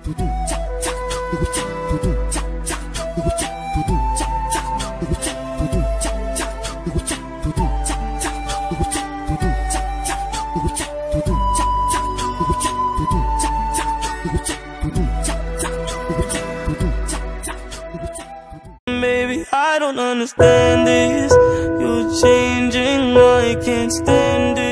Baby, I don't understand this. You're changing, I can't stand it.